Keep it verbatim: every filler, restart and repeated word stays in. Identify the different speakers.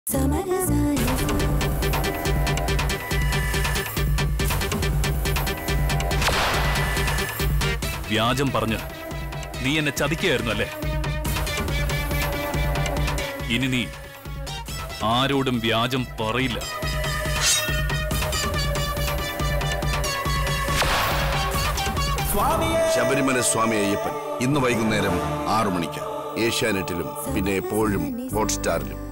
Speaker 1: വ്യാജം പറഞ്ഞ് നീ എന്നെ ചതിക്കുകയായിരുന്നു അല്ലേ? ഇനി നീ ആരോടും വ്യാജം പറയില്ല.
Speaker 2: ശബരിമല സ്വാമി അയ്യപ്പൻ ഇന്ന് വൈകുന്നേരം ആറു മണിക്ക് ഏഷ്യാനെറ്റിലും പിന്നെ എപ്പോഴും ഹോട്ട്സ്റ്റാറിലും.